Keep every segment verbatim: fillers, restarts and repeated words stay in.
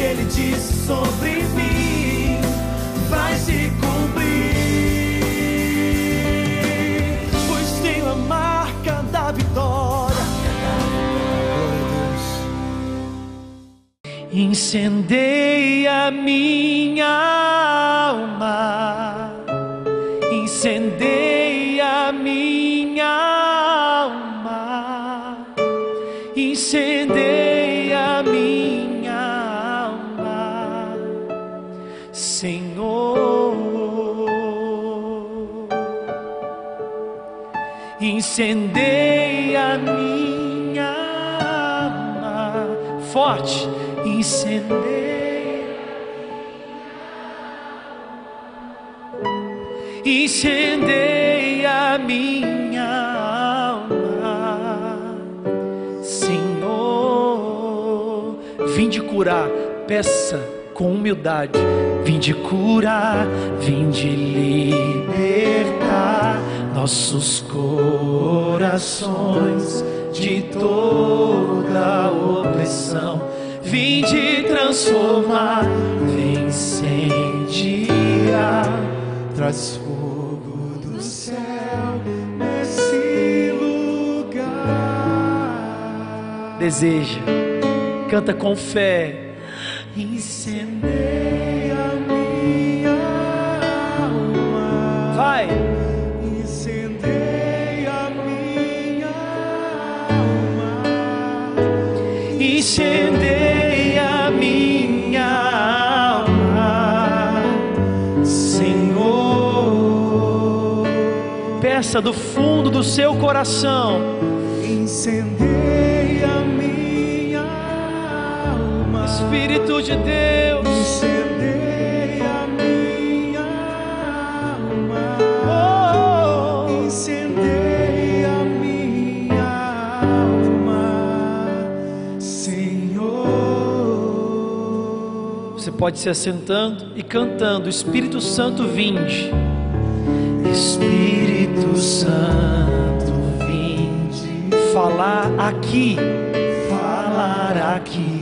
Ele disse sobre mim vai se cumprir, pois tenho a marca da vitória. Incendeia minha alma, incendeia minha alma, incendeia minha alma, Senhor, incendeia minha alma, forte, incendeia, incendeia minha alma, Senhor. Vinde curar, peça com humildade. Vinde curar, vinde libertar nossos corações de toda opressão. Vinde transformar, vem incendiar, traz fogo do céu nesse lugar. Deseja, canta com fé. Incendeia minha alma. Vai. Incendeia minha alma. Incendeia minha alma, Senhor. Peça do fundo do seu coração. Incendeia minha alma, Espírito de Deus. Incendeia minha alma, oh, incendeia minha alma, Senhor. Você pode se assentando e cantando. Espírito Santo, vinde. Espírito Santo, vinde. Falar aqui, falar aqui.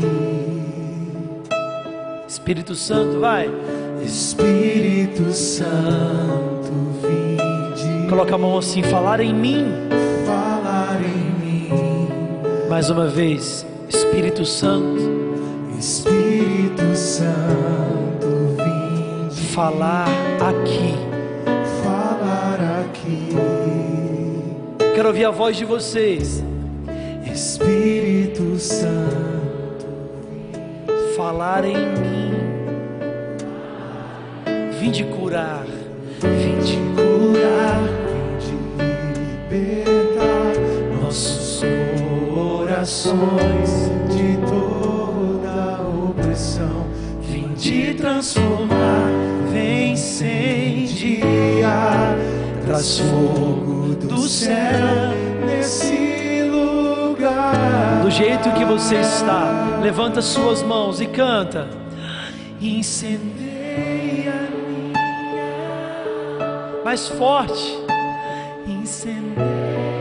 Espírito Santo, vai. Espírito Santo, vinde. Coloca a mão assim, falar em mim. Falar em mim. Mais uma vez, Espírito Santo. Espírito Santo, vinde. Falar aqui. Falar aqui. Quero ouvir a voz de vocês. Espírito Santo, falar em mim. Vinde curar, vinde curar, vinde libertar nossos corações de toda opressão. Vinde transformar, vem incendiar, traz fogo do céu nesse lugar. Do jeito que você está, levanta suas mãos e canta. Incendeia minha, mais forte. Incendeia.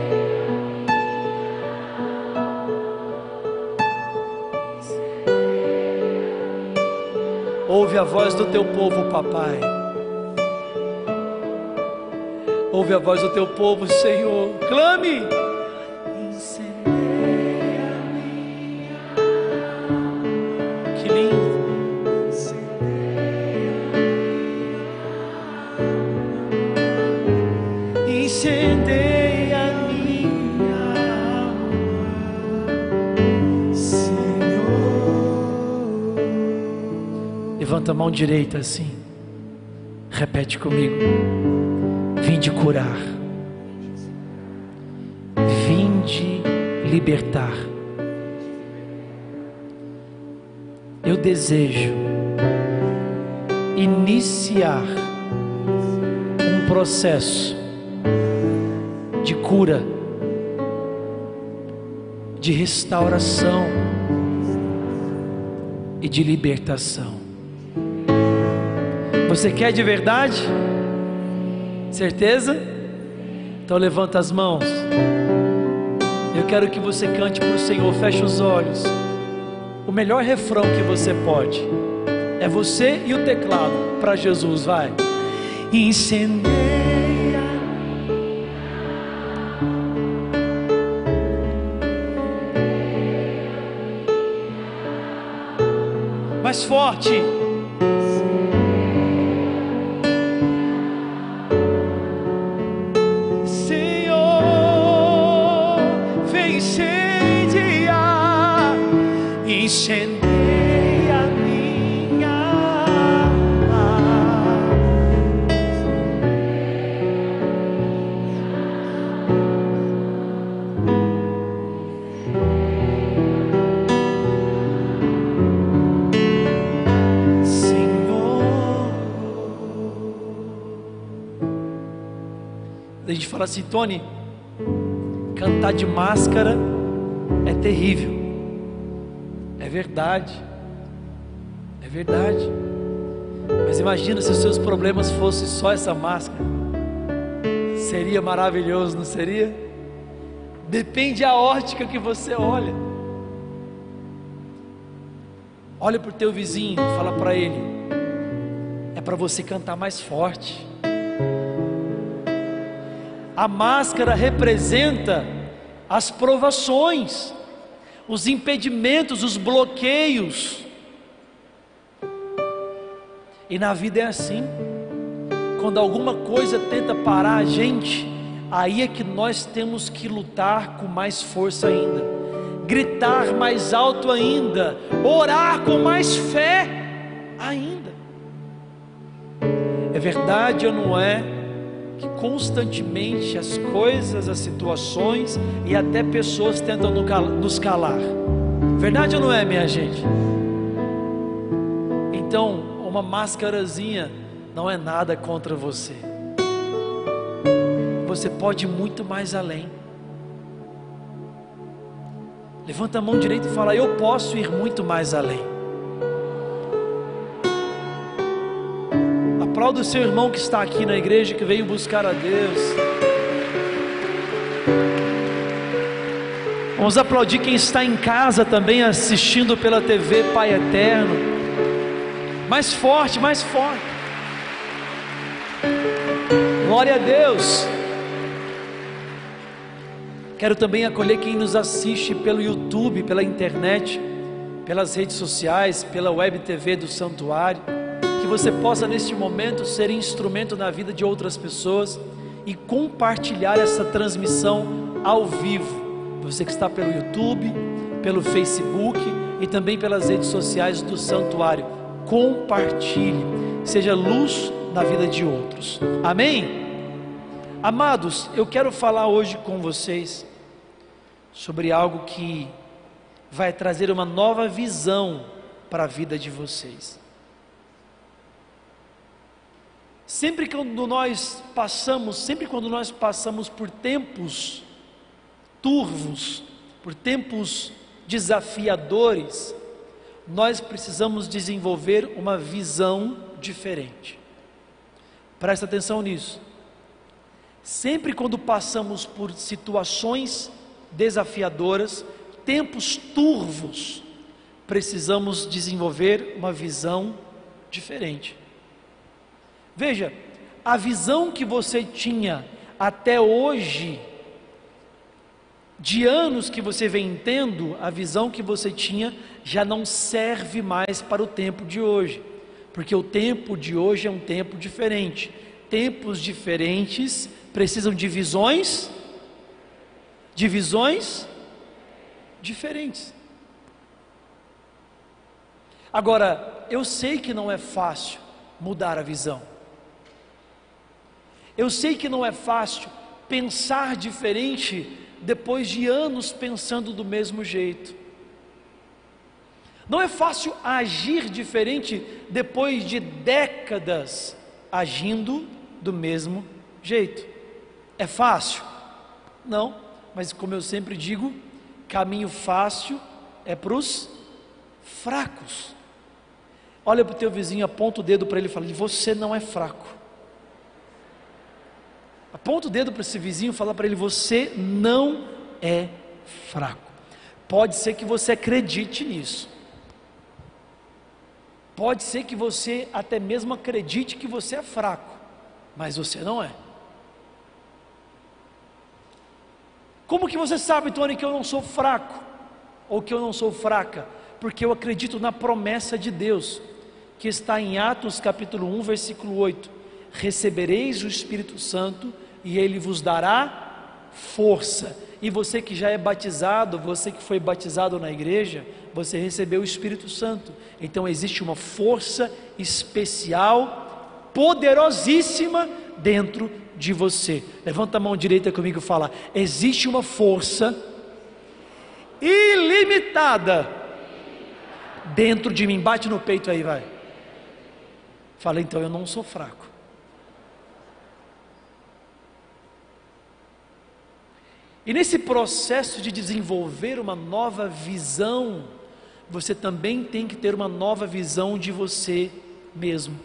Ouve a voz do teu povo, papai. Ouve a voz do teu povo, Senhor. Clame. Incendeia minha. Que lindo. Incendeia minha alma, Senhor. Levanta a mão direita assim. Repete comigo. Vinde curar, vinde libertar. Eu desejo iniciar um processo de cura, de restauração e de libertação. Você quer de verdade? Certeza? Então levanta as mãos. Eu quero que você cante para o Senhor. Feche os olhos. o melhor refrão que você pode é você e o teclado para Jesus, vai. Incendeia. Mais forte. Incendeia minha alma. Senhor. A gente fala assim, Tony, cantar de máscara é terrível. É verdade, é verdade, mas imagina se os seus problemas fossem só essa máscara, seria maravilhoso, não seria? Depende da ótica que você olha. Olha para o teu vizinho, fala para ele, é para você cantar mais forte. A máscara representa as provações, os impedimentos, os bloqueios. E na vida é assim. Quando alguma coisa tenta parar a gente, aí é que nós temos que lutar com mais força ainda, gritar mais alto ainda, orar com mais fé ainda. É verdade ou não é que constantemente as coisas, as situações e até pessoas tentam nos calar? Verdade ou não é, minha gente? Então, uma máscarazinha não é nada contra você. Você pode ir muito mais além. Levanta a mão direita e fala: eu posso ir muito mais além. Aplauda o seu irmão que está aqui na igreja, que veio buscar a Deus. Vamos aplaudir quem está em casa também, assistindo pela T V Pai Eterno. Mais forte, mais forte. Glória a Deus. Quero também acolher quem nos assiste pelo YouTube, pela internet, pelas redes sociais, pela web T V do Santuário. Que você possa neste momento ser instrumento na vida de outras pessoas e compartilhar essa transmissão ao vivo. Você que está pelo YouTube, pelo Facebook e também pelas redes sociais do Santuário, compartilhe, seja luz na vida de outros. Amém? Amados, eu quero falar hoje com vocês sobre algo que vai trazer uma nova visão para a vida de vocês. Sempre quando nós passamos, sempre quando nós passamos por tempos turvos, por tempos desafiadores, nós precisamos desenvolver uma visão diferente. Presta atenção nisso. Sempre quando passamos por situações desafiadoras, tempos turvos, precisamos desenvolver uma visão diferente. Veja, a visão que você tinha até hoje, de anos que você vem tendo, a visão que você tinha já não serve mais para o tempo de hoje, porque o tempo de hoje é um tempo diferente. Tempos diferentes precisam de visões, de visões diferentes. Agora, eu sei que não é fácil mudar a visão. Eu sei que não é fácil pensar diferente depois de anos pensando do mesmo jeito. Não é fácil agir diferente depois de décadas agindo do mesmo jeito. É fácil? Não, mas como eu sempre digo, caminho fácil é para os fracos. Olha para o teu vizinho, aponta o dedo para ele e fala: você não é fraco. Aponta o dedo para esse vizinho e fala para ele: você não é fraco. Pode ser que você acredite nisso, Pode ser que você até mesmo acredite que você é fraco, mas você não é. Como que você sabe, Tony, que eu não sou fraco, ou que eu não sou fraca? Porque eu acredito na promessa de Deus, que está em Atos capítulo um, versículo oito, recebereis o Espírito Santo, e Ele vos dará força. E você que já é batizado, você que foi batizado na igreja, você recebeu o Espírito Santo. Então existe uma força especial, poderosíssima dentro de você. Levanta a mão direita comigo e fala: existe uma força ilimitada dentro de mim. Bate no peito aí, vai. Fala: então eu não sou fraco. E nesse processo de desenvolver uma nova visão, você também tem que ter uma nova visão de você mesmo.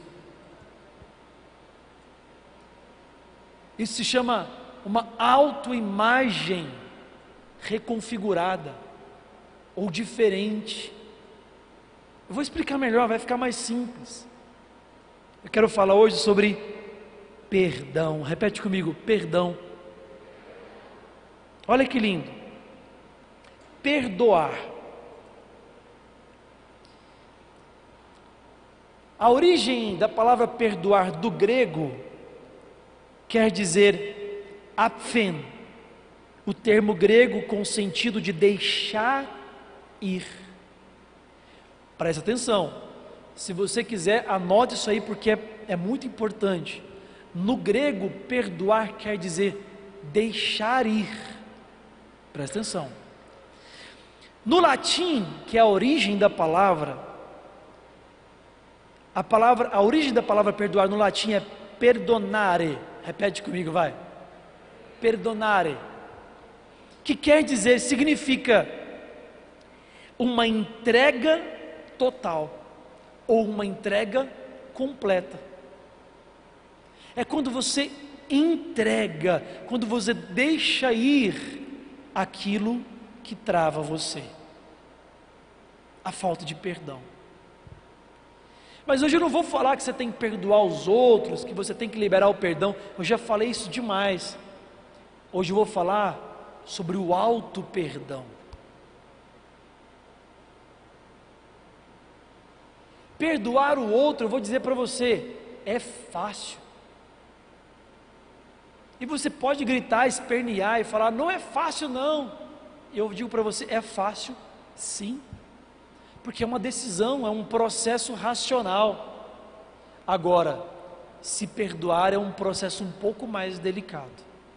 Isso se chama uma autoimagem reconfigurada ou diferente. Eu vou explicar melhor, vai ficar mais simples. Eu quero falar hoje sobre perdão. Repete comigo: perdão. Olha que lindo. Perdoar. A origem da palavra perdoar do grego quer dizer aphen, o termo grego com sentido de deixar ir. Presta atenção, se você quiser anote isso aí, porque é, é muito importante. No grego, perdoar quer dizer deixar ir. Presta atenção. No latim, que é a origem da palavra, a palavra, a origem da palavra perdoar no latim é perdonare. Repete comigo, vai. Perdonare. Que quer dizer, significa uma entrega total ou uma entrega completa. É quando você entrega, quando você deixa ir aquilo que trava você, a falta de perdão. Mas hoje eu não vou falar que você tem que perdoar os outros, que você tem que liberar o perdão. Eu já falei isso demais. Hoje eu vou falar sobre o auto perdão. Perdoar o outro, eu vou dizer para você, é fácil. E você pode gritar, espernear e falar: não é fácil não. Eu digo para você, é fácil sim, porque é uma decisão, é um processo racional. Agora, se perdoar é um processo um pouco mais delicado.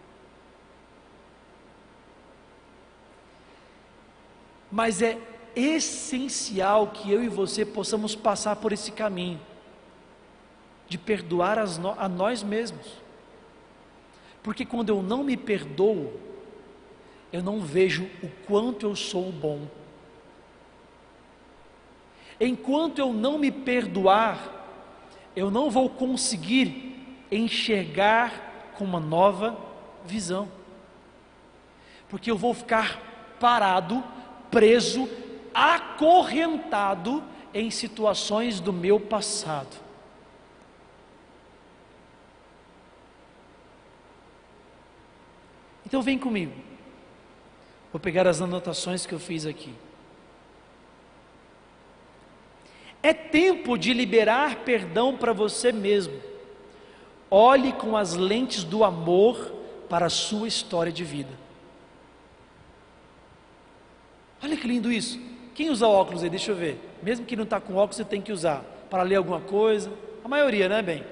Mas é essencial que eu e você possamos passar por esse caminho de perdoar as no, a nós mesmos. Porque quando eu não me perdoo, eu não vejo o quanto eu sou bom. Enquanto eu não me perdoar, eu não vou conseguir enxergar com uma nova visão. Porque eu vou ficar parado, preso, acorrentado em situações do meu passado. Então vem comigo. Vou pegar as anotações que eu fiz aqui. É tempo de liberar perdão para você mesmo. Olhe com as lentes do amor para a sua história de vida. Olha que lindo isso. Quem usa óculos aí? Deixa eu ver. Mesmo que não está com óculos, você tem que usar para ler alguma coisa. A maioria, né, bem?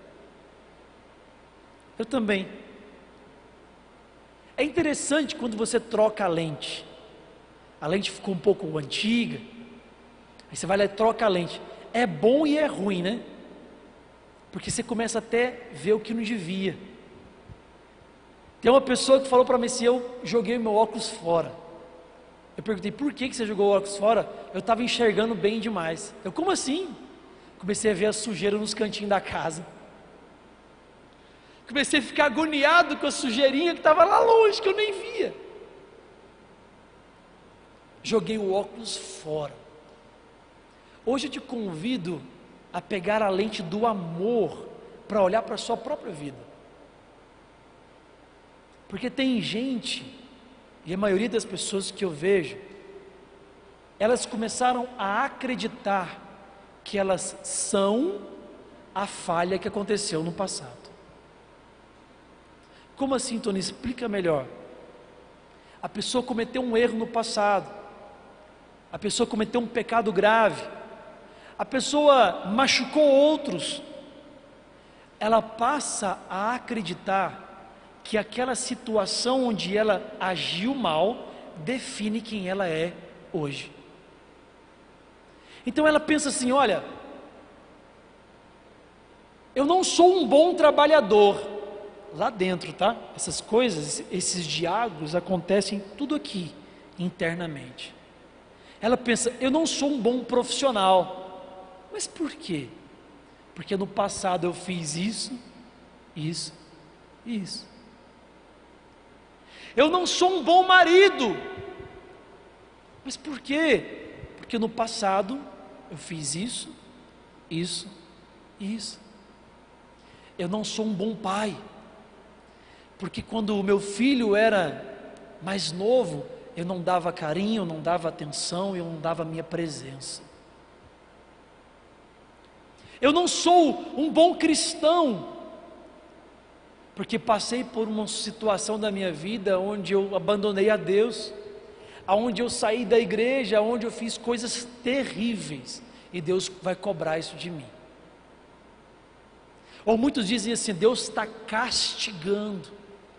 Eu também. É interessante quando você troca a lente. A lente ficou um pouco antiga. Aí você vai lá e troca a lente. É bom e é ruim, né? Porque você começa até a ver o que não devia. Tem uma pessoa que falou para mim assim: eu joguei meu óculos fora. Eu perguntei: por que você jogou o óculos fora? Eu estava enxergando bem demais. Eu: como assim? Comecei a ver a sujeira nos cantinhos da casa. Comecei a ficar agoniado com a sujeirinha que estava lá longe, que eu nem via. Joguei o óculos fora. Hoje eu te convido a pegar a lente do amor para olhar para a sua própria vida. Porque tem gente, e a maioria das pessoas que eu vejo, elas começaram a acreditar que elas são a falha que aconteceu no passado. Como assim, Tony? Explica melhor. A pessoa cometeu um erro no passado, a pessoa cometeu um pecado grave, a pessoa machucou outros, ela passa a acreditar que aquela situação onde ela agiu mal define quem ela é hoje. Então ela pensa assim: olha, eu não sou um bom trabalhador. Lá dentro, tá? Essas coisas, esses diálogos acontecem tudo aqui, internamente. Ela pensa: eu não sou um bom profissional. Mas por quê? Porque no passado eu fiz isso, isso, isso. Eu não sou um bom marido. Mas por quê? Porque no passado eu fiz isso, isso e isso. Eu não sou um bom pai. Porque quando o meu filho era mais novo, eu não dava carinho, eu não dava atenção, eu não dava minha presença. Eu não sou um bom cristão, porque passei por uma situação da minha vida onde eu abandonei a Deus, onde eu saí da igreja, onde eu fiz coisas terríveis, e Deus vai cobrar isso de mim. Ou muitos dizem assim: Deus está castigando.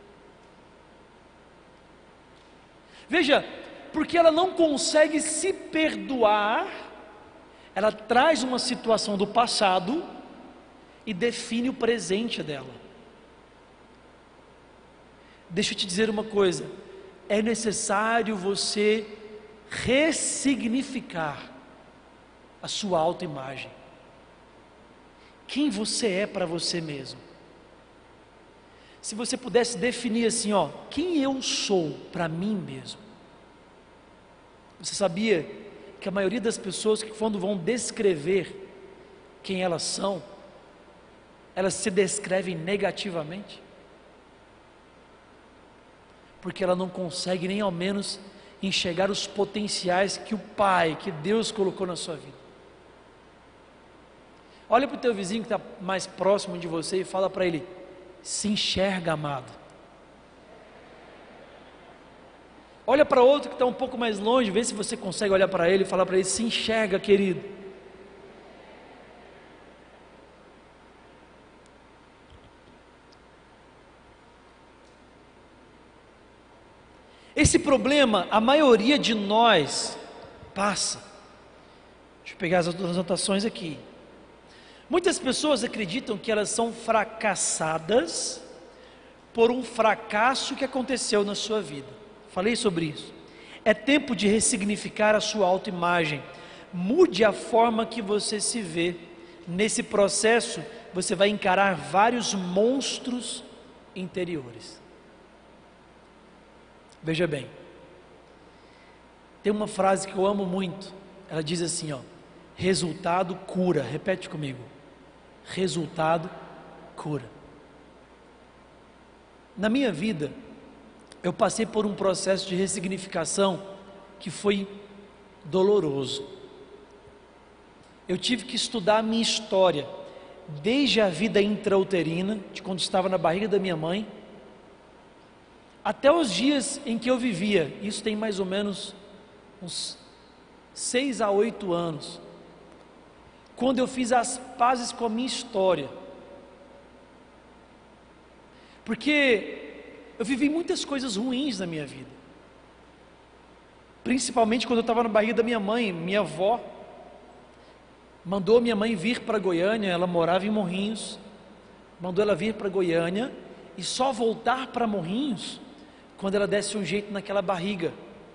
Veja, porque ela não consegue se perdoar, ela traz uma situação do passado e define o presente dela. Deixa eu te dizer uma coisa: é necessário você ressignificar a sua autoimagem. Quem você é para você mesmo? Se você pudesse definir assim, ó, quem eu sou para mim mesmo? Você sabia que a maioria das pessoas que quando vão descrever quem elas são, elas se descrevem negativamente? Porque ela não consegue nem ao menos enxergar os potenciais que o Pai, que Deus colocou na sua vida. Olha para o teu vizinho que está mais próximo de você e fala para ele: se enxerga, amado. Olha para outro que está um pouco mais longe, vê se você consegue olhar para ele e falar para ele: se enxerga, querido. Esse problema, a maioria de nós passa. Deixa eu pegar as outras anotações aqui. Muitas pessoas acreditam que elas são fracassadas por um fracasso que aconteceu na sua vida. Falei sobre isso. É tempo de ressignificar a sua autoimagem. Mude a forma que você se vê. Nesse processo, você vai encarar vários monstros interiores. Veja bem, tem uma frase que eu amo muito. Ela diz assim, ó: resultado cura. Repete comigo: resultado cura. Na minha vida, eu passei por um processo de ressignificação que foi doloroso. Eu tive que estudar a minha história, desde a vida intrauterina, de quando estava na barriga da minha mãe, até os dias em que eu vivia. Isso tem mais ou menos uns seis a oito anos, quando eu fiz as pazes com a minha história. Porque eu vivi muitas coisas ruins na minha vida, principalmente quando eu estava na barriga da minha mãe. Minha avó mandou minha mãe vir para Goiânia, ela morava em Morrinhos, mandou ela vir para Goiânia e só voltar para Morrinhos quando ela desse um jeito naquela barriga.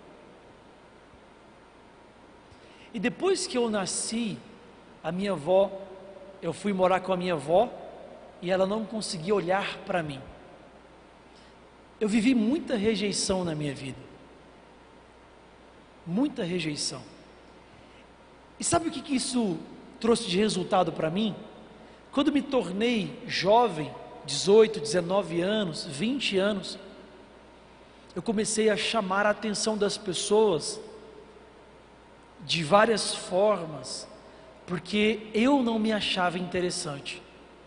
E depois que eu nasci, a minha avó, eu fui morar com a minha avó e ela não conseguia olhar para mim. Eu vivi muita rejeição na minha vida, muita rejeição. E sabe o que, que isso trouxe de resultado para mim? Quando me tornei jovem, dezoito, dezenove anos, vinte anos, eu comecei a chamar a atenção das pessoas de várias formas, porque eu não me achava interessante.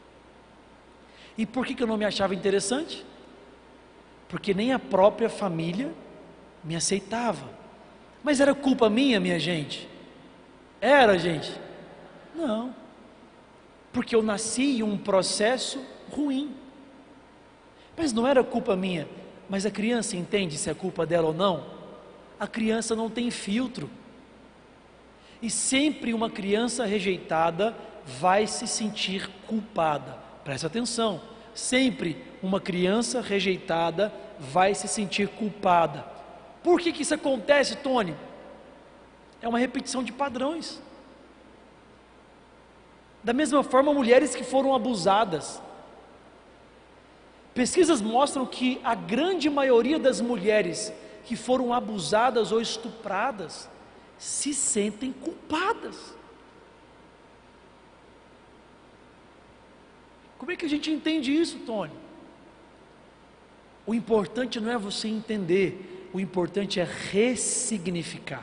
E por que, que eu não me achava interessante? Porque nem a própria família me aceitava. Mas era culpa minha, minha gente? Era, gente? Não. Porque eu nasci em um processo ruim. Mas não era culpa minha. Mas a criança entende se é culpa dela ou não? A criança não tem filtro. E sempre uma criança rejeitada vai se sentir culpada. Presta atenção. Sempre uma criança rejeitada vai se sentir culpada. Por que que isso acontece, Tony? É uma repetição de padrões. Da mesma forma, mulheres que foram abusadas. Pesquisas mostram que a grande maioria das mulheres que foram abusadas ou estupradas se sentem culpadas. Como é que a gente entende isso, Tony? O importante não é você entender, o importante é ressignificar.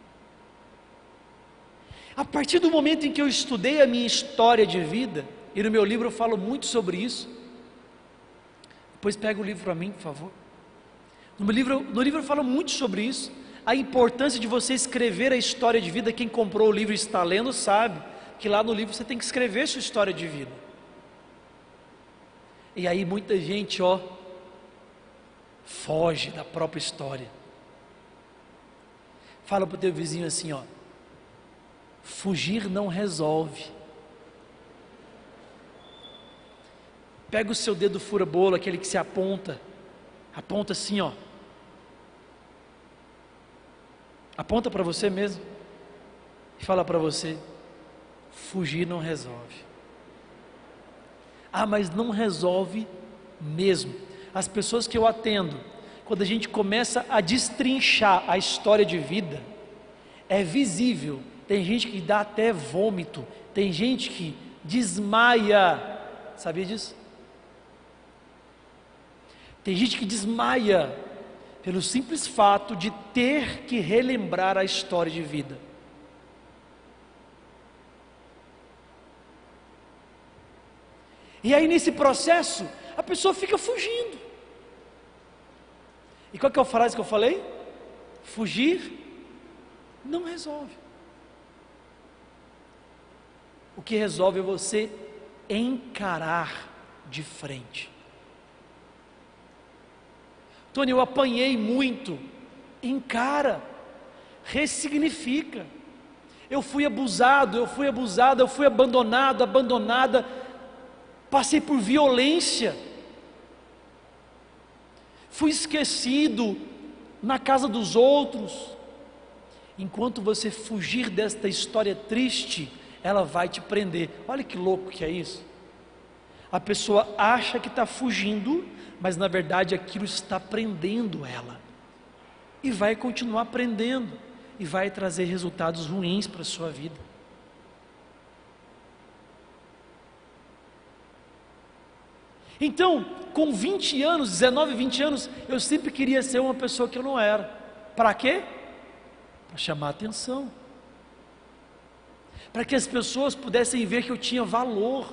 A partir do momento em que eu estudei a minha história de vida, e no meu livro eu falo muito sobre isso, depois pega o livro para mim, por favor. No livro, no livro eu falo muito sobre isso, a importância de você escrever a história de vida. Quem comprou o livro e está lendo sabe que lá no livro você tem que escrever sua história de vida. E aí muita gente, ó, foge da própria história. Fala para o teu vizinho assim, ó, fugir não resolve. Pega o seu dedo fura-bolo, aquele que se aponta, aponta assim, ó. Aponta para você mesmo e fala para você: fugir não resolve. Ah, mas não resolve mesmo. As pessoas que eu atendo, quando a gente começa a destrinchar a história de vida, é visível. Tem gente que dá até vômito, tem gente que desmaia. Sabia disso? Tem gente que desmaia pelo simples fato de ter que relembrar a história de vida. E aí nesse processo, a pessoa fica fugindo. E qual que é a frase que eu falei? Fugir não resolve. O que resolve é você encarar de frente. Tony, eu apanhei muito. Encara, ressignifica. Eu fui abusado, eu fui abusada, eu fui abandonado, abandonada. Passei por violência. Fui esquecido na casa dos outros. Enquanto você fugir desta história triste, ela vai te prender. Olha que louco que é isso. A pessoa acha que está fugindo, mas na verdade aquilo está prendendo ela. E vai continuar prendendo. E vai trazer resultados ruins para a sua vida. Então, com vinte anos, dezenove, vinte anos, eu sempre queria ser uma pessoa que eu não era. Para quê? Para chamar atenção. Para que as pessoas pudessem ver que eu tinha valor.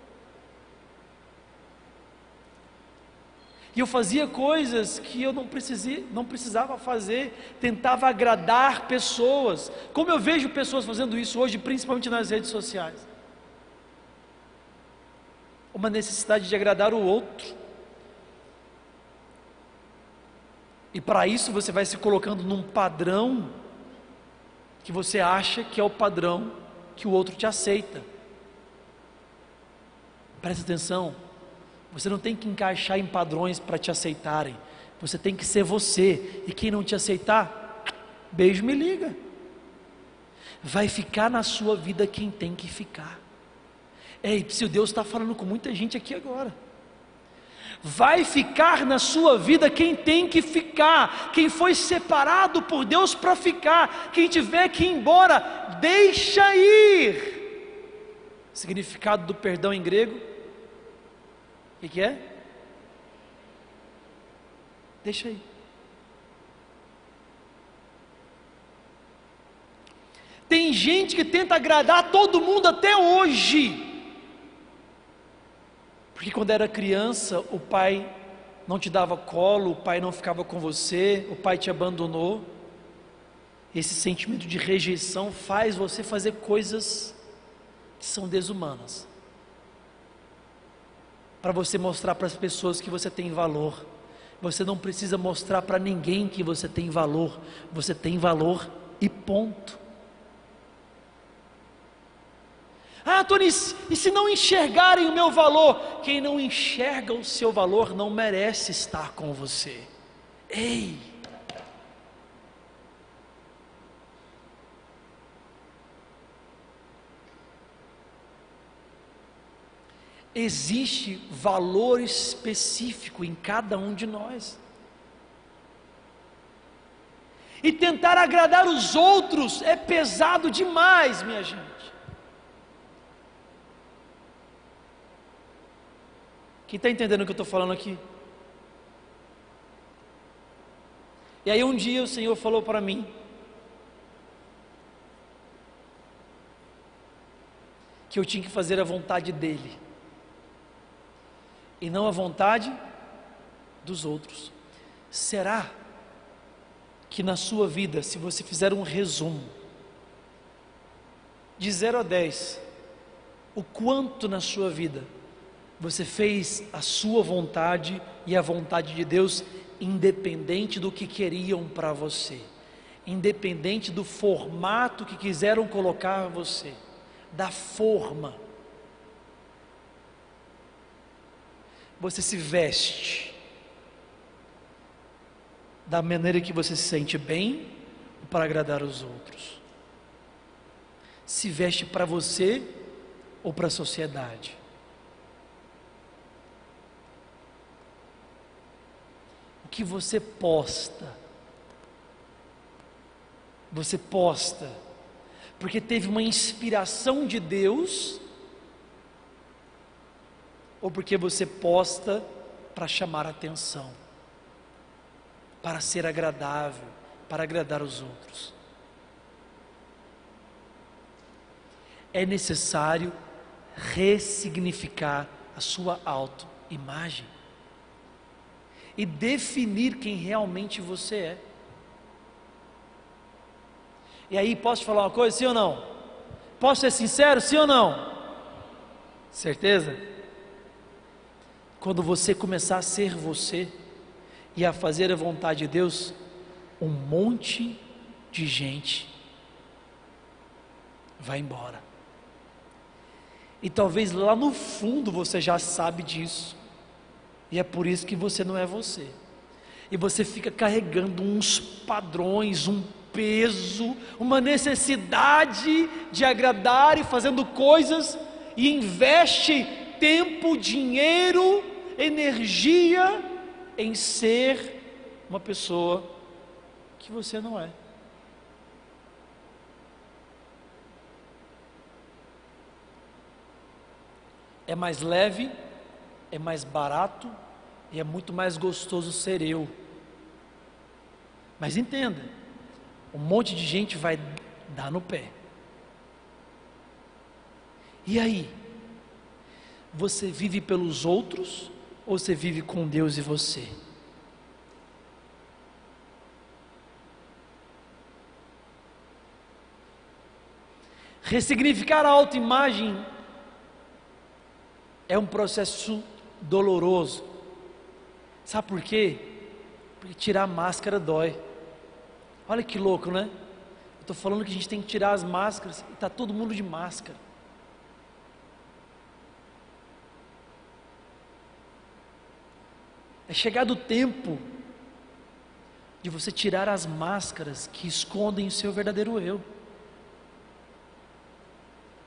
E eu fazia coisas que eu não, precisei, não precisava fazer, tentava agradar pessoas, como eu vejo pessoas fazendo isso hoje, principalmente nas redes sociais. Uma necessidade de agradar o outro. E para isso você vai se colocando num padrão que você acha que é o padrão que o outro te aceita. Presta atenção. Você não tem que encaixar em padrões para te aceitarem. Você tem que ser você. E quem não te aceitar, beijo, me liga. Vai ficar na sua vida quem tem que ficar. Ei, se Deus está falando com muita gente aqui agora. Vai ficar na sua vida quem tem que ficar, quem foi separado por Deus para ficar. Quem tiver que ir embora, deixa ir. Significado do perdão em grego, o que, que é? Deixa ir. Tem gente que tenta agradar todo mundo até hoje, porque quando era criança, o pai não te dava colo, o pai não ficava com você, o pai te abandonou. Esse sentimento de rejeição faz você fazer coisas que são desumanas, para você mostrar para as pessoas que você tem valor. Você não precisa mostrar para ninguém que você tem valor, você tem valor e ponto. Ah, Tony, e se não enxergarem o meu valor? Quem não enxerga o seu valor não merece estar com você. Ei! Existe valor específico em cada um de nós. E tentar agradar os outros é pesado demais, minha gente. Quem está entendendo o que eu estou falando aqui? E aí um dia o Senhor falou para mim, que eu tinha que fazer a vontade dEle, e não a vontade dos outros. Será que na sua vida, se você fizer um resumo, de zero a dez, o quanto na sua vida você fez a sua vontade e a vontade de Deus, independente do que queriam para você, independente do formato que quiseram colocar você, da forma. Você se veste da maneira que você se sente bem para agradar os outros? Se veste para você ou para a sociedade? O que você posta, você posta porque teve uma inspiração de Deus, ou porque você posta para chamar a atenção, para ser agradável, para agradar os outros? É necessário ressignificar a sua autoimagem e definir quem realmente você é. E aí, posso te falar uma coisa, sim ou não? Posso ser sincero, sim ou não? Certeza? Quando você começar a ser você e a fazer a vontade de Deus, um monte de gente vai embora. E talvez lá no fundo você já sabe disso. E é por isso que você não é você. E você fica carregando uns padrões, um peso, uma necessidade de agradar e fazendo coisas, e investe tempo, dinheiro, energia em ser uma pessoa que você não é. É mais leve, é mais barato e é muito mais gostoso ser eu. Mas entenda, um monte de gente vai dar no pé. E aí? Você vive pelos outros ou você vive com Deus e você? Ressignificar a autoimagem é um processo doloroso. Sabe por quê? Porque tirar a máscara dói. Olha que louco, né? Eu estou falando que a gente tem que tirar as máscaras e está todo mundo de máscara. É chegado o tempo de você tirar as máscaras que escondem o seu verdadeiro eu.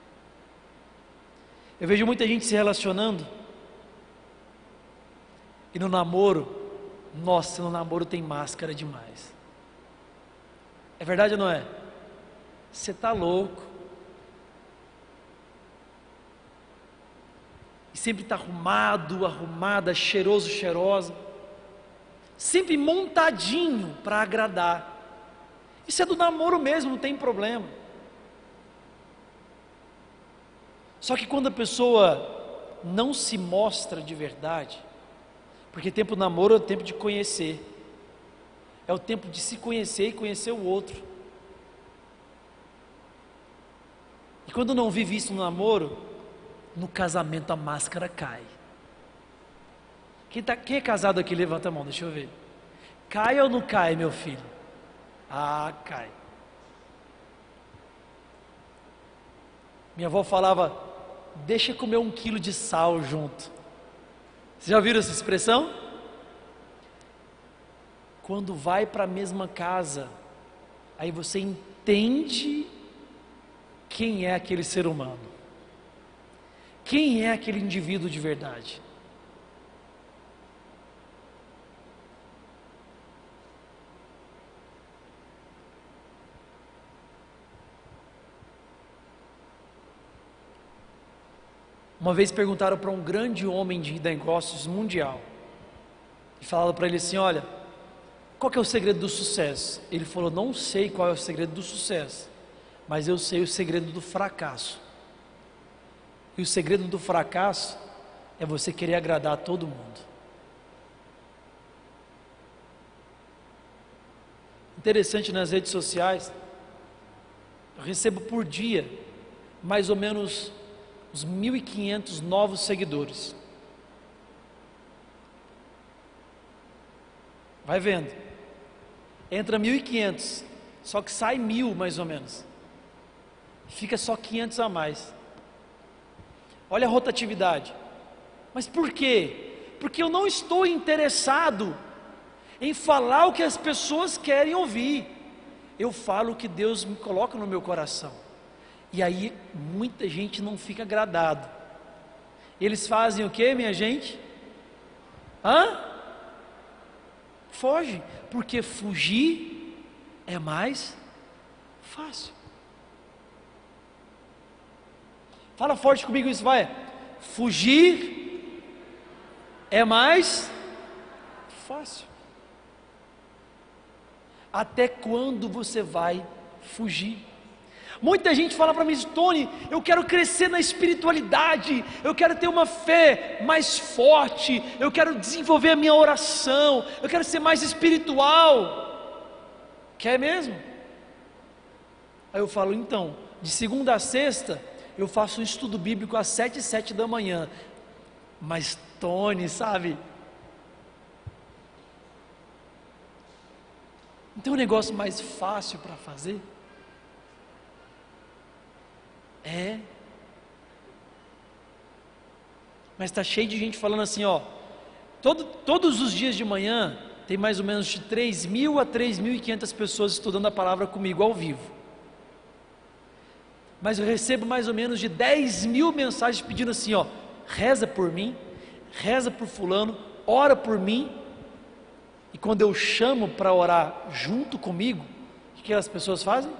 Eu vejo muita gente se relacionando E no namoro, nossa, no namoro tem máscara demais. É verdade ou não é? Você tá louco. E sempre está arrumado, arrumada, cheiroso, cheirosa. Sempre montadinho para agradar. Isso é do namoro mesmo, não tem problema. Só que quando a pessoa não se mostra de verdade, porque tempo do namoro é o tempo de conhecer, é o tempo de se conhecer e conhecer o outro. E quando não vive isso no namoro, no casamento a máscara cai. Quem, tá, quem é casado aqui, levanta a mão, deixa eu ver. Cai ou não cai, meu filho? Ah, cai. Minha avó falava, deixa comer um quilo de sal junto. Vocês já ouviram essa expressão? Quando vai para a mesma casa, aí você entende quem é aquele ser humano. Quem é aquele indivíduo de verdade? Uma vez perguntaram para um grande homem de negócios mundial, e falaram para ele assim, olha, qual que é o segredo do sucesso? Ele falou, não sei qual é o segredo do sucesso, mas eu sei o segredo do fracasso. E o segredo do fracasso é você querer agradar a todo mundo. Interessante, nas redes sociais, eu recebo por dia mais ou menos uns mil e quinhentos novos seguidores. Vai vendo. Entra mil e quinhentos, só que sai mil mais ou menos. Fica só quinhentos a mais. Olha a rotatividade. Mas por quê? Porque eu não estou interessado em falar o que as pessoas querem ouvir. Eu falo o que Deus me coloca no meu coração. E aí muita gente não fica agradado. Eles fazem o que, minha gente? Hã? Foge, porque fugir é mais fácil. Fala forte comigo isso, vai. Fugir é mais fácil. Até quando você vai fugir? Muita gente fala para mim, Tony, eu quero crescer na espiritualidade, eu quero ter uma fé mais forte, eu quero desenvolver a minha oração, eu quero ser mais espiritual. Quer mesmo? Aí eu falo, então, de segunda a sexta, eu faço um estudo bíblico às sete e sete da manhã. Mas Tony, sabe? Não tem um negócio mais fácil para fazer? É. Mas está cheio de gente falando assim, ó. Todo, todos os dias de manhã tem mais ou menos de três mil a três mil e quinhentas pessoas estudando a palavra comigo ao vivo. Mas eu recebo mais ou menos de dez mil mensagens pedindo assim, ó. Reza por mim, reza por fulano, ora por mim. E quando eu chamo para orar junto comigo, o que as pessoas fazem?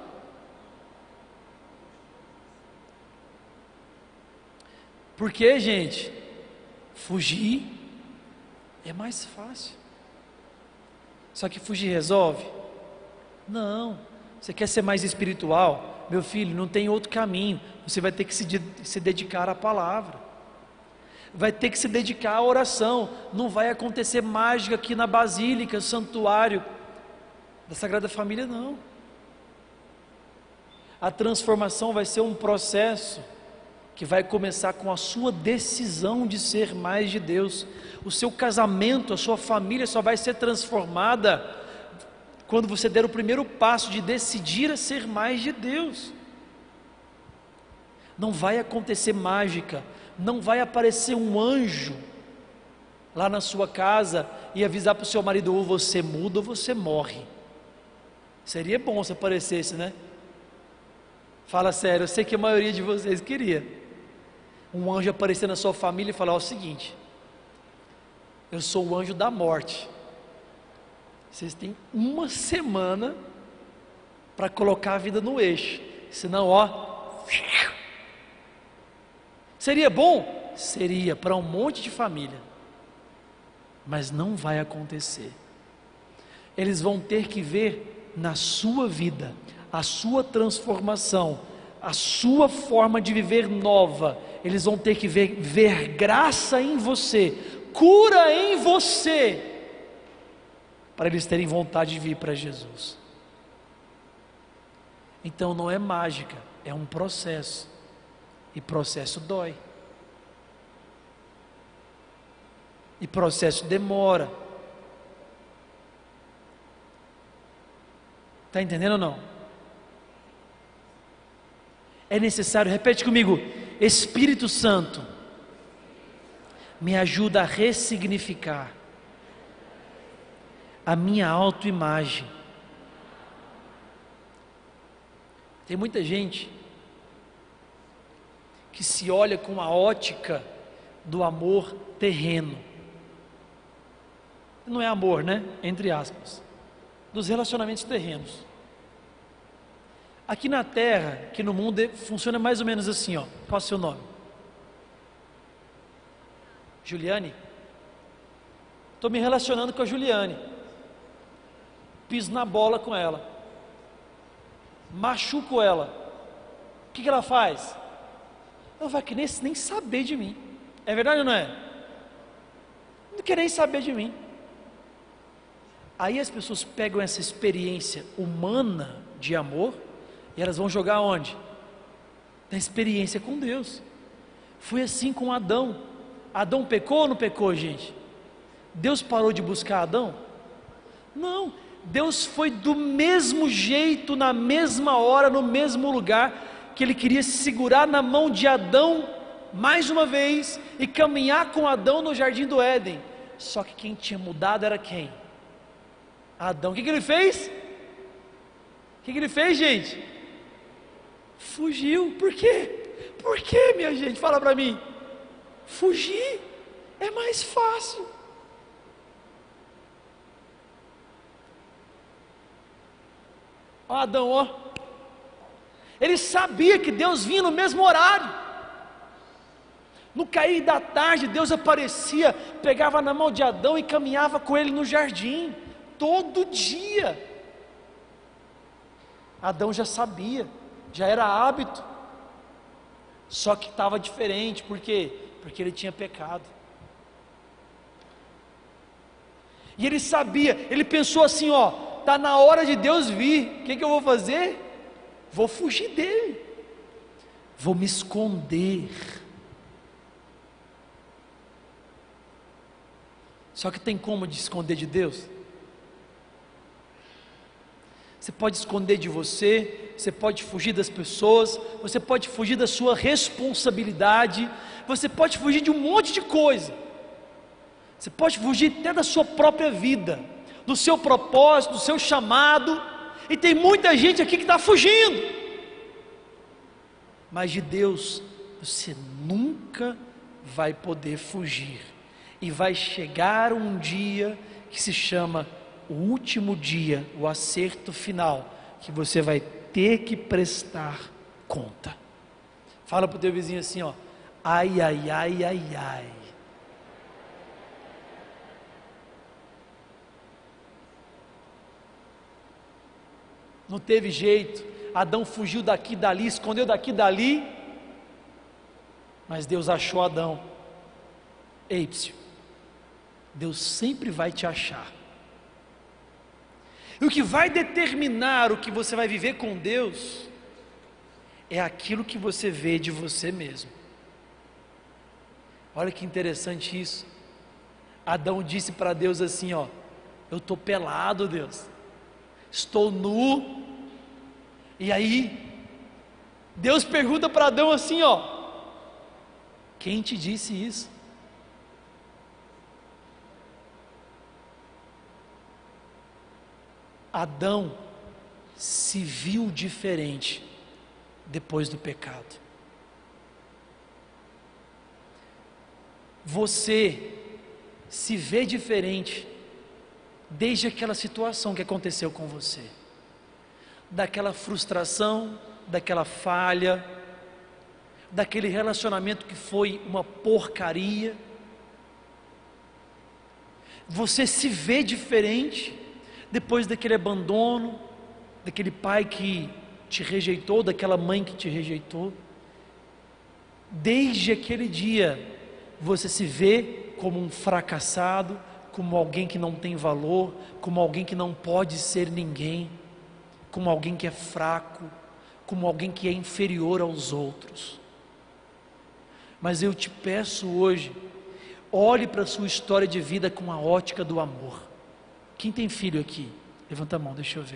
Porque, gente, fugir é mais fácil. Só que fugir resolve? Não. Você quer ser mais espiritual? Meu filho, não tem outro caminho. Você vai ter que se, de, se dedicar à palavra. Vai ter que se dedicar à oração. Não vai acontecer mágica aqui na Basílica, santuário da Sagrada Família, não. A transformação vai ser um processo que vai começar com a sua decisão de ser mais de Deus. O seu casamento, a sua família só vai ser transformada quando você der o primeiro passo de decidir a ser mais de Deus. Não vai acontecer mágica, não vai aparecer um anjo lá na sua casa e avisar para o seu marido, ou você muda ou você morre. Seria bom se aparecesse, né? Fala sério, eu sei que a maioria de vocês queria um anjo aparecer na sua família e falar o seguinte: eu sou o anjo da morte. Vocês têm uma semana para colocar a vida no eixo, senão, ó, seria bom? Seria para um monte de família, mas não vai acontecer. Eles vão ter que ver na sua vida a sua transformação, a sua forma de viver nova. Eles vão ter que ver, ver graça em você, cura em você, para eles terem vontade de vir para Jesus. Então não é mágica, é um processo, e processo dói, e processo demora. Está entendendo ou não? É necessário, repete comigo: Espírito Santo, me ajuda a ressignificar a minha autoimagem. Tem muita gente que se olha com a ótica do amor terreno. Não é amor, né? Entre aspas. Dos relacionamentos terrenos. Aqui na terra, que no mundo funciona mais ou menos assim, ó. Qual é o seu nome? Juliane? Estou me relacionando com a Juliane. Piso na bola com ela. Machuco ela. O que, que ela faz? Ela vai querer nem saber de mim. É verdade ou não é? Não quer nem saber de mim. Aí as pessoas pegam essa experiência humana de amor e elas vão jogar onde? Na experiência com Deus. Foi assim com Adão. Adão pecou ou não pecou, gente? Deus parou de buscar Adão? Não. Deus foi do mesmo jeito, na mesma hora, no mesmo lugar, que Ele queria segurar na mão de Adão mais uma vez e caminhar com Adão no jardim do Éden. Só que quem tinha mudado era quem? Adão. O que, que ele fez? O que, que ele fez, gente? Fugiu. Por quê? Por quê, minha gente? Fala para mim. Fugir é mais fácil. Ó Adão, ó. Ele sabia que Deus vinha no mesmo horário. No cair da tarde, Deus aparecia, pegava na mão de Adão e caminhava com ele no jardim. Todo dia. Adão já sabia, já era hábito. Só que estava diferente, por quê? Porque ele tinha pecado. E ele sabia, ele pensou assim, ó, está na hora de Deus vir, o que, que eu vou fazer? Vou fugir dele, vou me esconder. Só que tem como de esconder de Deus? Você pode esconder de você, você pode fugir das pessoas, você pode fugir da sua responsabilidade, você pode fugir de um monte de coisa. Você pode fugir até da sua própria vida, do seu propósito, do seu chamado. E tem muita gente aqui que está fugindo. Mas de Deus você nunca vai poder fugir. E vai chegar um dia que se chama o último dia, o acerto final, que você vai ter que prestar conta. Fala para o teu vizinho assim, ó, ai, ai, ai, ai, ai. Não teve jeito, Adão fugiu daqui, dali, escondeu daqui, dali, mas Deus achou Adão. Ei, psiu, Deus sempre vai te achar. E o que vai determinar o que você vai viver com Deus é aquilo que você vê de você mesmo. Olha que interessante isso. Adão disse para Deus assim, ó, eu estou pelado, Deus, estou nu. E aí Deus pergunta para Adão assim, ó, quem te disse isso? Adão se viu diferente depois do pecado. Você se vê diferente desde aquela situação que aconteceu com você, daquela frustração, daquela falha, daquele relacionamento que foi uma porcaria. Você se vê diferente depois daquele abandono, daquele pai que te rejeitou, daquela mãe que te rejeitou. Desde aquele dia, você se vê como um fracassado, como alguém que não tem valor, como alguém que não pode ser ninguém, como alguém que é fraco, como alguém que é inferior aos outros. Mas eu te peço hoje, olhe para a sua história de vida com a ótica do amor. Quem tem filho aqui? Levanta a mão, deixa eu ver.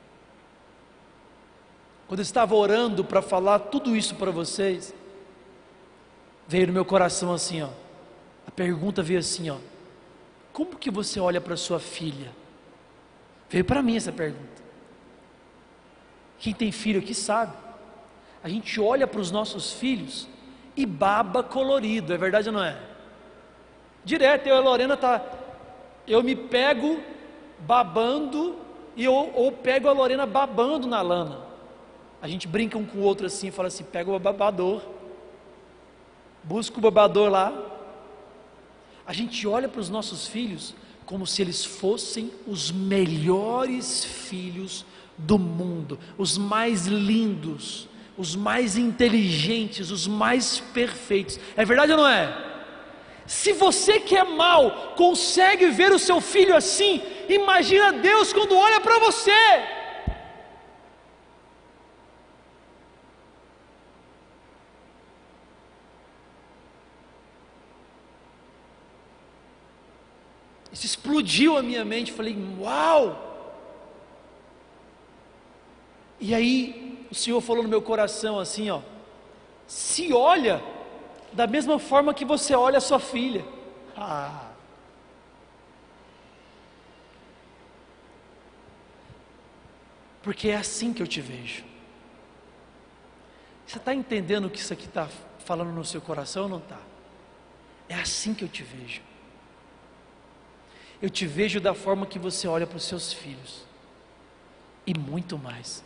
Quando eu estava orando para falar tudo isso para vocês, veio no meu coração assim, ó. A pergunta veio assim, ó. Como que você olha para sua filha? Veio para mim essa pergunta. Quem tem filho aqui sabe. A gente olha para os nossos filhos e baba colorido, é verdade ou não é? Direto, eu e a Lorena tá, eu me pego babando e eu, ou pego a Lorena babando na Lana. A gente brinca um com o outro assim, fala assim, pega o babador, busca o babador lá. A gente olha para os nossos filhos como se eles fossem os melhores filhos do mundo, os mais lindos, os mais inteligentes, os mais perfeitos. É verdade ou não é? Se você que é mau consegue ver o seu filho assim, imagina Deus quando olha para você. Isso explodiu a minha mente, falei, uau! E aí o Senhor falou no meu coração assim, ó, se olha da mesma forma que você olha a sua filha. Ah. Porque é assim que eu te vejo. Você está entendendo o que isso aqui está falando no seu coração ou não está? É assim que eu te vejo. Eu te vejo da forma que você olha para os seus filhos. E muito mais.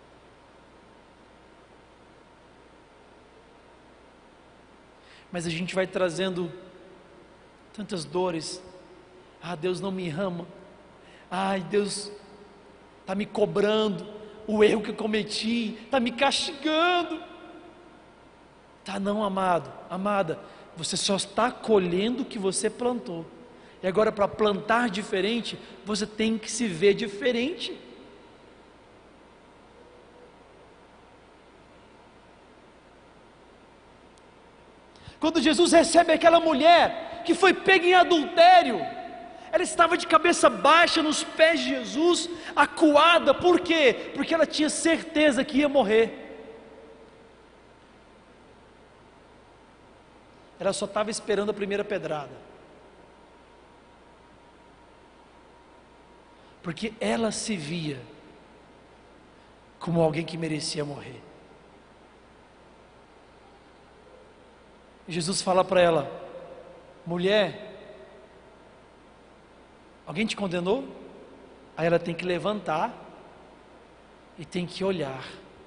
Mas a gente vai trazendo tantas dores. Ah, Deus não me ama. Ai, Deus está me cobrando o erro que eu cometi, está me castigando. Tá não, amado, amada, você só está colhendo o que você plantou. E agora, para plantar diferente, você tem que se ver diferente. Quando Jesus recebe aquela mulher que foi pega em adultério, ela estava de cabeça baixa nos pés de Jesus, acuada. Por quê? Porque ela tinha certeza que ia morrer. Ela só estava esperando a primeira pedrada. Porque ela se via como alguém que merecia morrer. Jesus fala para ela, mulher, alguém te condenou? Aí ela tem que levantar e tem que olhar.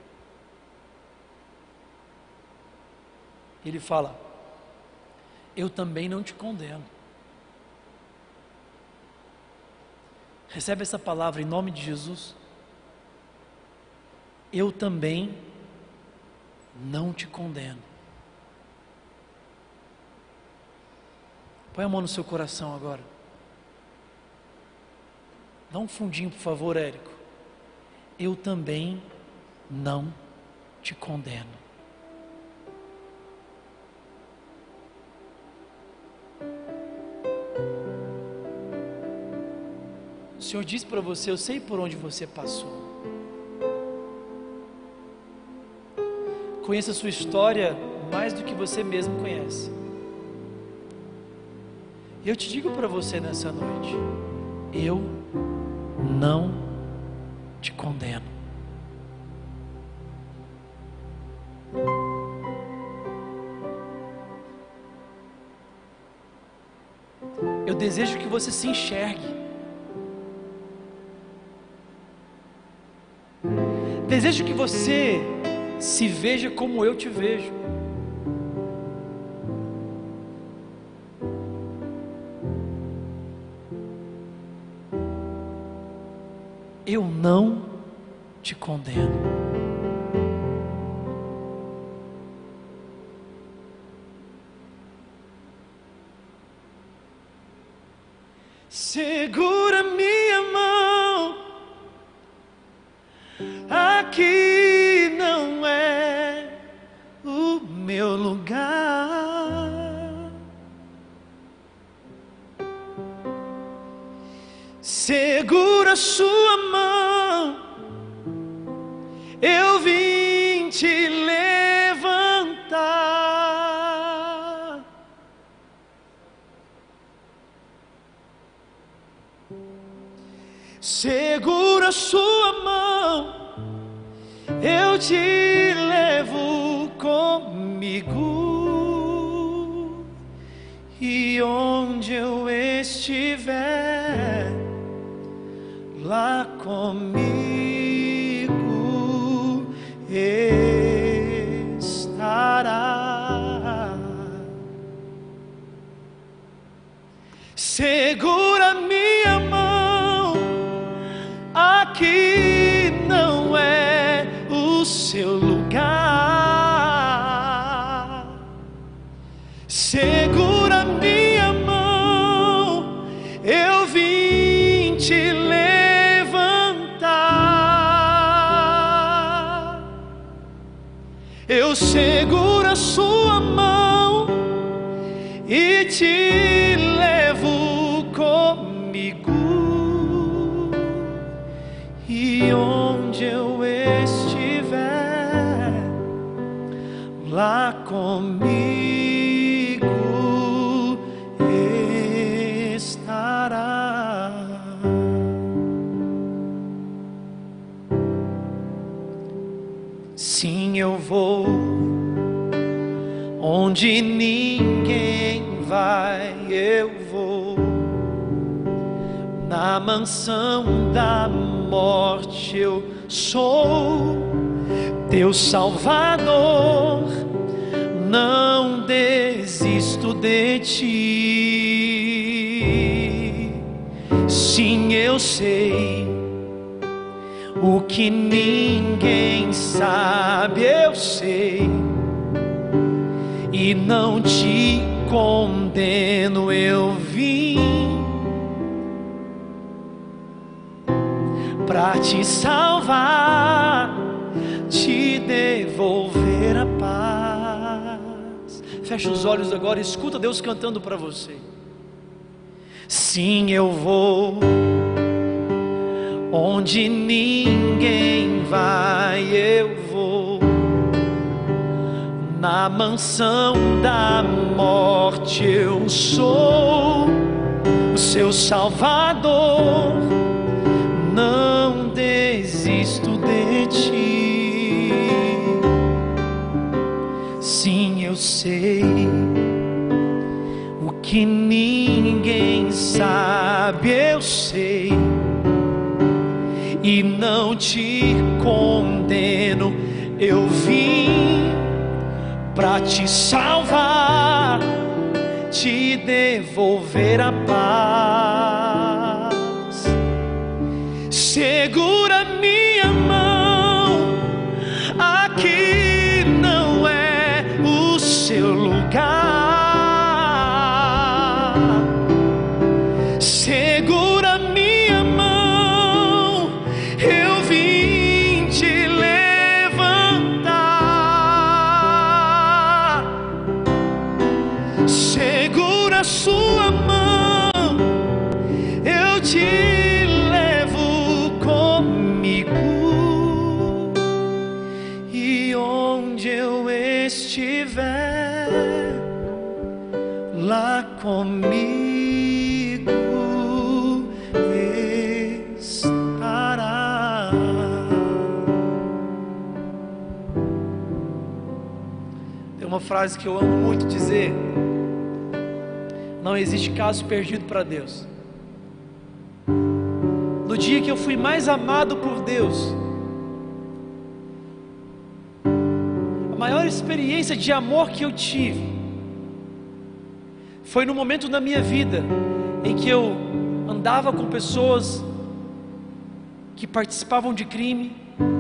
Ele fala, eu também não te condeno. Recebe essa palavra em nome de Jesus. Eu também não te condeno. Põe a mão no seu coração agora. Dá um fundinho, por favor, Érico. Eu também não te condeno. O Senhor diz para você, eu sei por onde você passou. Conheço a sua história mais do que você mesmo conhece. E eu te digo para você nessa noite, eu não te condeno. Eu desejo que você se enxergue. Desejo que você se veja como eu te vejo. Eu não te condeno. Segura minha mão, aqui não é o meu lugar. Segura sua mão, eu vim te levantar. Segura sua mão, eu te levo comigo, e onde eu estiver, lá comigo estará. Segura minha mão, aqui não é o seu lugar. Segura minha mão, eu vim te levantar. Eu seguro a sua mão e te levo comigo, e onde eu estiver, lá comigo estará. Sim, eu vou onde ninguém vai, eu vou na mansão da morte. Eu sou teu Salvador, não desisto de ti. Sim, eu sei o que ninguém sabe, eu sei, e não te condeno. Eu vim pra te salvar, te devolver a paz. Fecha os olhos agora, escuta Deus cantando para você. Sim, eu vou onde ninguém vai, eu vou na mansão da morte. Eu sou o seu Salvador, não desisto de ti. Sim, eu sei o que ninguém sabe, eu sei, e não te condeno. Eu vim pra te salvar, te devolver a paz. Segura minha mão, aqui não é o seu lugar. Segura minha mão, eu vim te levantar. Segura sua mão, eu te estiver, lá comigo estará. Tem uma frase que eu amo muito dizer não existe caso perdido para Deus. No dia que eu fui mais amado por Deus, a maior experiência de amor que eu tive foi no momento da minha vida em que eu andava com pessoas que participavam de crime,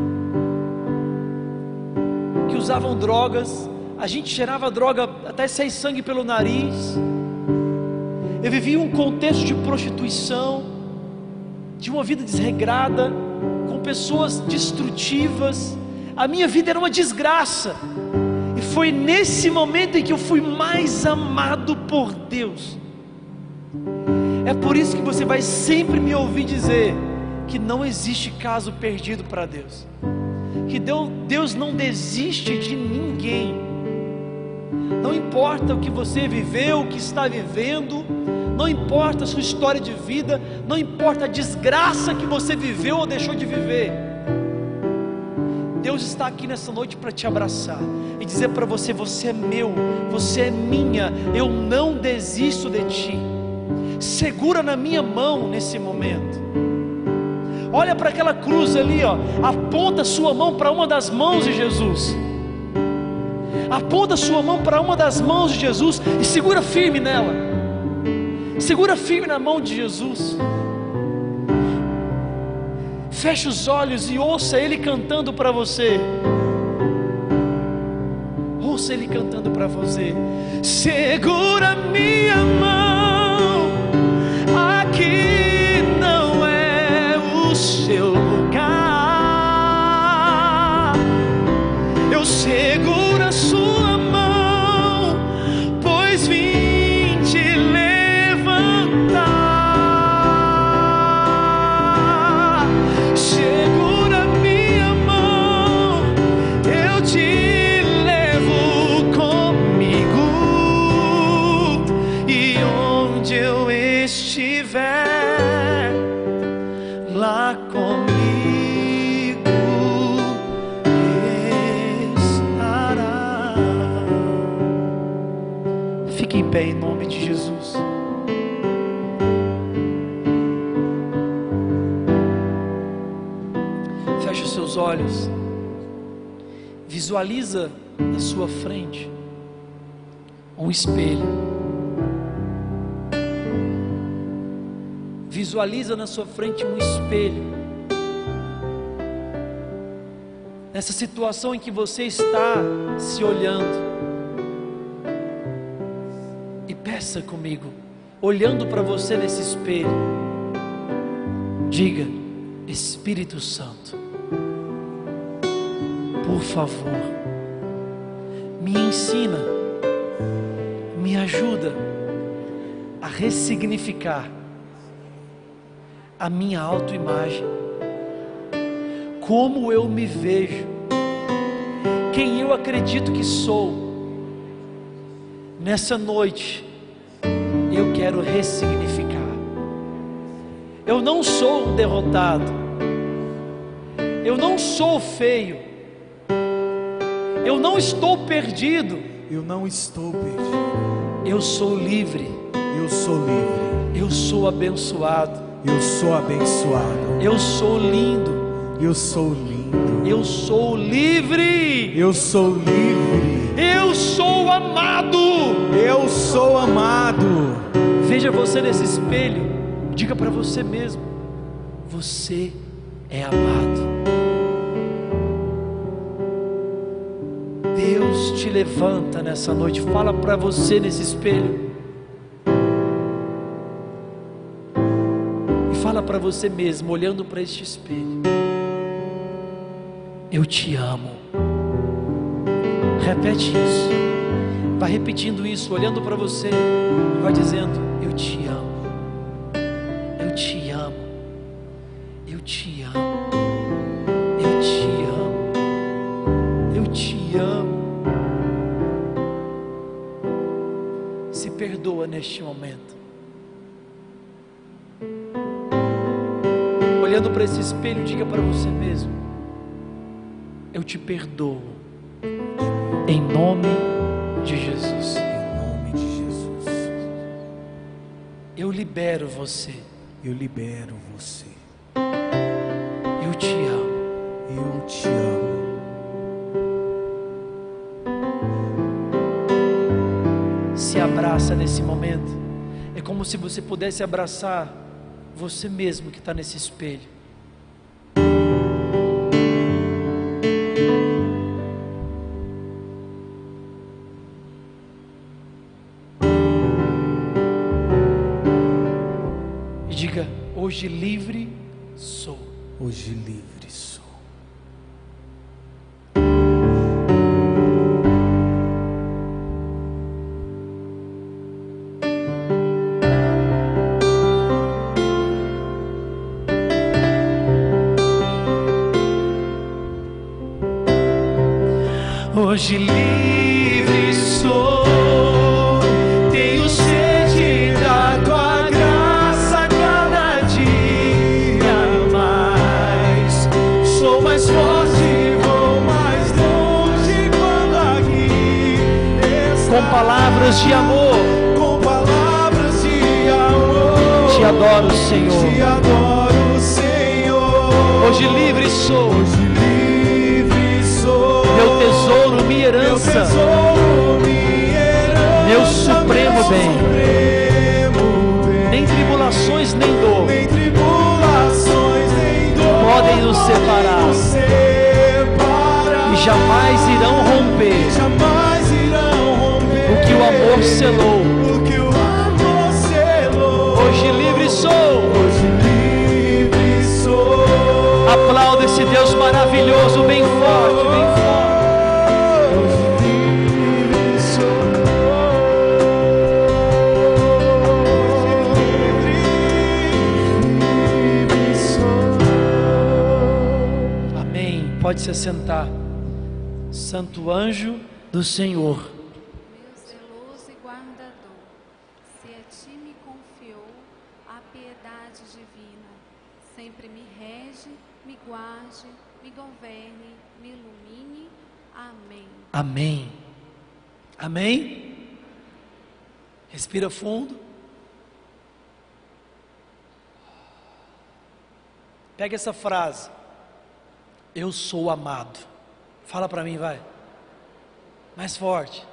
que usavam drogas. A gente cheirava droga até sair sangue pelo nariz. Eu vivia um contexto de prostituição, de uma vida desregrada, com pessoas destrutivas. A minha vida era uma desgraça. E foi nesse momento em que eu fui mais amado por Deus. É por isso que você vai sempre me ouvir dizer que não existe caso perdido para Deus, que Deus não desiste de ninguém. Não importa o que você viveu, o que está vivendo, não importa a sua história de vida, não importa a desgraça que você viveu ou deixou de viver, Deus está aqui nessa noite para te abraçar e dizer para você: você é meu, você é minha, eu não desisto de ti. Segura na minha mão nesse momento. Olha para aquela cruz ali, ó. Aponta sua mão para uma das mãos de Jesus. Aponta sua mão para uma das mãos de Jesus e segura firme nela. Segura firme na mão de Jesus. Feche os olhos e ouça Ele cantando para você. Ouça Ele cantando para você. Segura minha mão, aqui não é o seu lugar. Eu seguro a sua mão, pois vim te levantar. Segura minha mão, eu te levo comigo, e onde eu estiver, lá comigo estará. Fique em pé em nome de Jesus. Feche os seus olhos. Visualiza na sua frente um espelho. Visualiza na sua frente um espelho. Nessa situação em que você está se olhando, e peça comigo, olhando para você nesse espelho, diga: Espírito Santo, por favor, me ensina, me ajuda a ressignificar a minha autoimagem, como eu me vejo, quem eu acredito que sou. Nessa noite eu quero ressignificar. Eu não sou um derrotado, eu não sou feio, eu não estou perdido, Eu não estou perdido. eu sou livre, Eu sou livre. eu sou abençoado, Eu sou abençoado. eu sou lindo, Eu sou lindo. eu sou livre, Eu sou livre. eu sou amado. Eu sou amado. Veja você nesse espelho, diga para você mesmo: você é amado. Deus te levanta nessa noite. Fala para você nesse espelho, e fala para você mesmo, olhando para este espelho: eu te amo. Repete isso, vai repetindo isso, olhando para você, e vai dizendo: eu te amo, eu te amo, eu te amo, eu te amo, eu te amo. Se perdoa neste momento. Olhando para esse espelho, diga para você mesmo: eu te perdoo, em nome de Jesus. Em nome de Jesus. libero você. Eu libero você. Eu te amo. Eu te amo. Se abraça nesse momento. É como se você pudesse abraçar você mesmo que está nesse espelho. E diga: hoje livre sou. Hoje livre sou. Hoje livre sou, tenho sede da tua graça cada dia mais. Sou mais forte, vou mais longe quando aqui está. Com palavras de amor, Com palavras de amor, te adoro, Senhor. te adoro, Senhor. Hoje livre sou, Hoje livre sou. meu tesouro, minha herança, Meu tesouro, minha herança, meu supremo meu bem. supremo bem. Nem tribulações nem dor Nem tribulações, nem dor podem nos separar. nos separar. E jamais irão romper Jamais irão romper o que o amor selou. o que o amor selou. Hoje livre sou. Hoje livre sou. Aplauda esse Deus maravilhoso, bem forte, bem forte. Hoje livre sou. Hoje livre sou. Amém. Pode se assentar. Santo anjo do Senhor, Meu zeloso e guardador, se a ti me confiou a piedade divina, sempre me rege, me guarde, me governe, me ilumine. Amém. amém. Amém. Respira fundo. Pega essa frase: eu sou amado. Fala para mim, vai. Mais forte.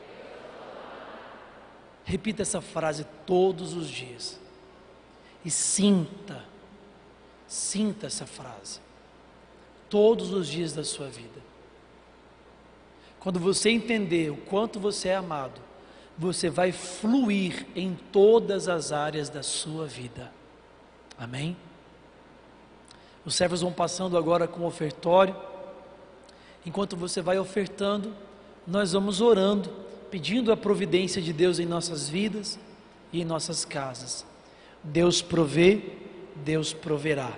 Repita essa frase todos os dias. E sinta, sinta essa frase todos os dias da sua vida. Quando você entender o quanto você é amado, você vai fluir em todas as áreas da sua vida. Amém? Os servos vão passando agora com o ofertório. Enquanto você vai ofertando, nós vamos orando, pedindo a providência de Deus em nossas vidas e em nossas casas. Deus provê, Deus proverá.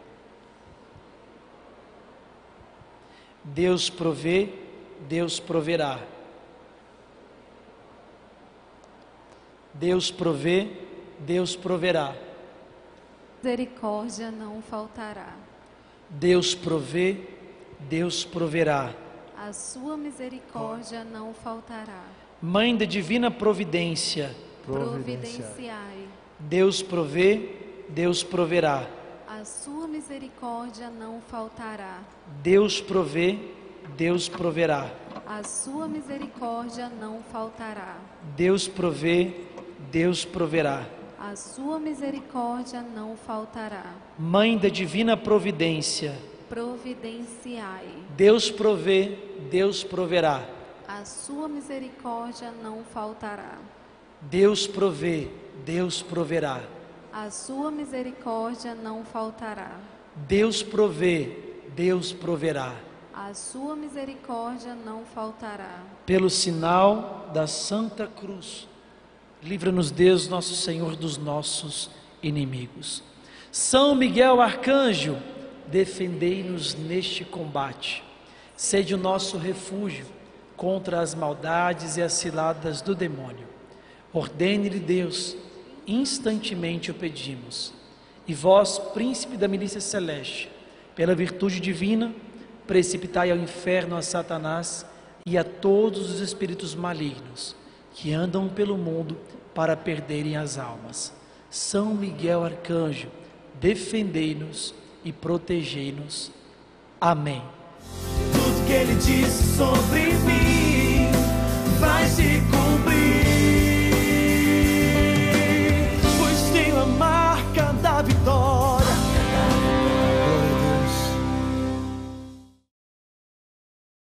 Deus provê, Deus proverá. Deus provê, Deus proverá. Misericórdia não faltará. Deus provê, Deus proverá. A sua misericórdia não faltará. Mãe da divina providência, Providenciai. Deus provê, Deus proverá. A sua misericórdia não faltará. Deus provê, Deus proverá. A sua misericórdia não faltará. Deus provê, Deus proverá. A sua misericórdia não faltará. Mãe da divina providência, Providenciai. Deus provê, Deus proverá. A sua misericórdia não faltará. Deus provê, Deus proverá. A sua misericórdia não faltará. Deus provê, Deus proverá. A sua misericórdia não faltará. Pelo sinal da Santa Cruz, livra-nos Deus nosso Senhor dos nossos inimigos. São Miguel Arcanjo, defendei-nos neste combate. Sede o nosso refúgio contra as maldades e as ciladas do demônio. Ordene-lhe Deus, instantemente o pedimos. E vós, príncipe da milícia celeste, pela virtude divina, precipitai ao inferno a Satanás e a todos os espíritos malignos que andam pelo mundo para perderem as almas. São Miguel Arcanjo, defendei-nos e protegei-nos. Amém. Tudo que ele disse sobre mim